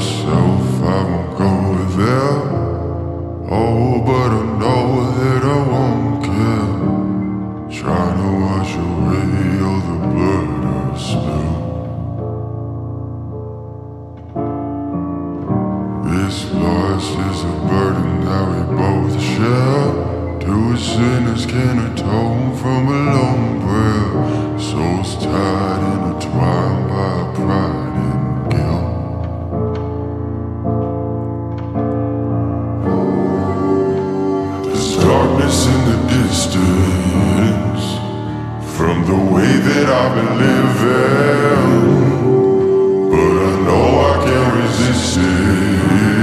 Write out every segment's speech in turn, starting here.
myself, I won't go there. Oh, but I know that I won't care. Trying to wash away all the blood I spilled. This loss is a burden that we both share. Two sinners can atone from a lone prayer. Souls tied, intertwined by pride and guilt. There's darkness in the distance from the way that I've been living, but I know I can't resist it.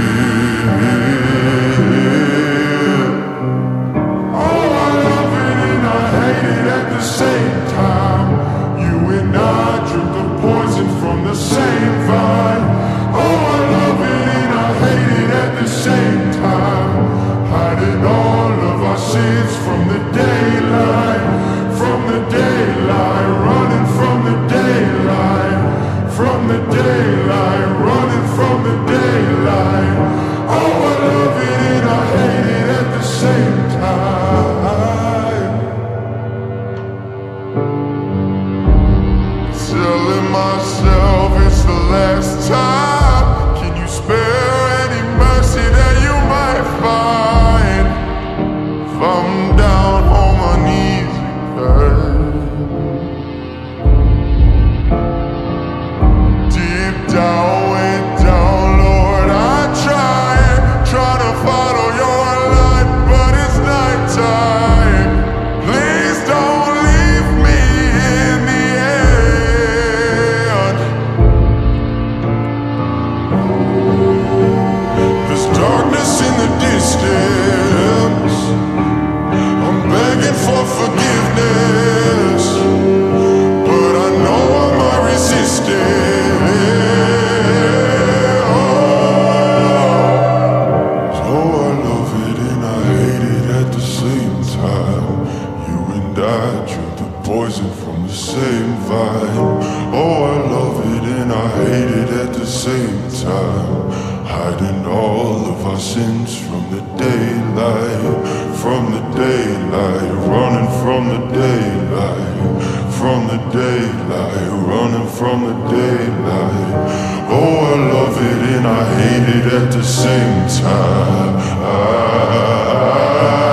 Same time, you and I drink the poison from the same vine. Oh, I love it and I hate it at the same time. Hiding all of our sins from the daylight, running from the daylight, running from the daylight. Oh, I love it and I hate it at the same time. Telling myself it's the last time. Can you spare any mercy that you might find? If I'm down on my knees again, deep down, way down, Lord, I'm trying to follow your light, but it's nighttime. Please don't leave me in the end. There's darkness in the distance. I'm begging for forgiveness, but I know I might resist it. So I love it and I hate it at the same time. You and I drink the poison from the same vine. Oh, I love it and I hate it at the same time. Hiding all of our sins from the daylight, running from the daylight, running from the daylight. Oh, I love it and I hate it at the same time.